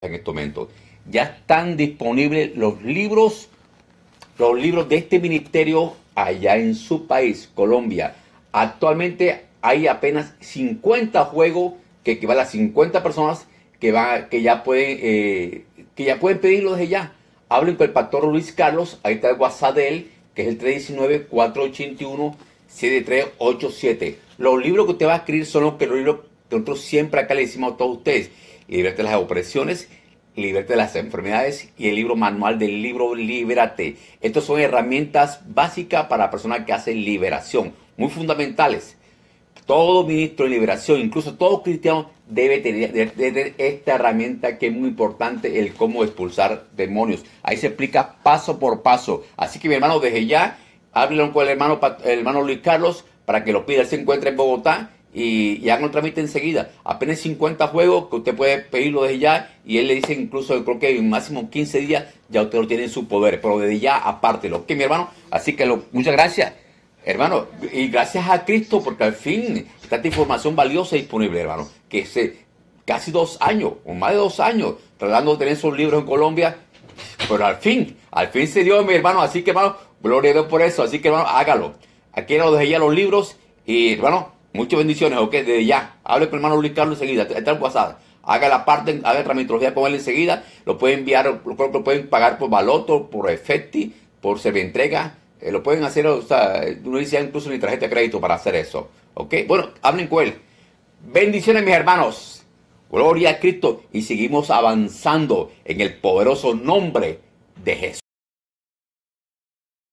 en este momento. Ya están disponibles los libros de este ministerio allá en su país, Colombia. Actualmente hay apenas 50 juegos que equivalen a 50 personas que ya pueden pedirlo desde ya. Hablen con el pastor Luis Carlos, ahí está el WhatsApp de él, que es el 319-481-7387. Los libros que usted va a escribir son los libros que nosotros siempre acá le decimos a todos ustedes: Libérate de las opresiones, Libérate de las enfermedades, y el libro manual del libro Libérate. Estas son herramientas básicas para personas que hacen liberación, muy fundamentales. Todo ministro de liberación, incluso todo cristiano, debe tener esta herramienta, que es muy importante, el cómo expulsar demonios. Ahí se explica paso por paso. Así que, mi hermano, desde ya, háblenlo con el hermano Luis Carlos para que lo pida. Él se encuentra en Bogotá y hagan el trámite enseguida. Apenas 50 juegos que usted puede pedirlo desde ya, y él le dice incluso, creo que en máximo 15 días ya usted lo tiene en su poder, pero desde ya apártelo. Ok, mi hermano, así que muchas gracias, hermano, y gracias a Cristo, porque al fin está esta información valiosa disponible, hermano, que casi 2 años, o más de 2 años, tratando de tener esos libros en Colombia, pero al fin se dio, mi hermano. Así que, hermano, gloria a Dios por eso. Así que, hermano, hágalo. Aquí nos dejé ya los libros, y, hermano, muchas bendiciones, ok, desde ya. Hable con el hermano Luis Carlos enseguida, está en WhatsApp. Haga la parte, haga tramitología con él enseguida. Lo pueden enviar, lo pueden pagar por Baloto, por Efecti, por Servientrega. Lo pueden hacer, o sea, uno dice incluso ni tarjeta de crédito para hacer eso. Ok, bueno, hablen con él. Bendiciones, mis hermanos. Gloria a Cristo. Y seguimos avanzando en el poderoso nombre de Jesús.